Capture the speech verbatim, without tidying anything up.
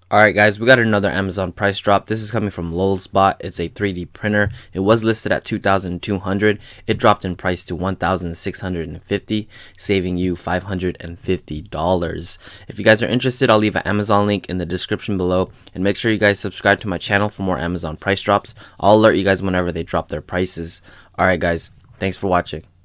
Alright guys, we got another Amazon price drop. This is coming from LulzBot. It's a three D printer. It was listed at two thousand two hundred dollars. It dropped in price to one thousand six hundred fifty dollars, saving you five hundred fifty dollars. If you guys are interested, I'll leave an Amazon link in the description below. And make sure you guys subscribe to my channel for more Amazon price drops. I'll alert you guys whenever they drop their prices. Alright guys, thanks for watching.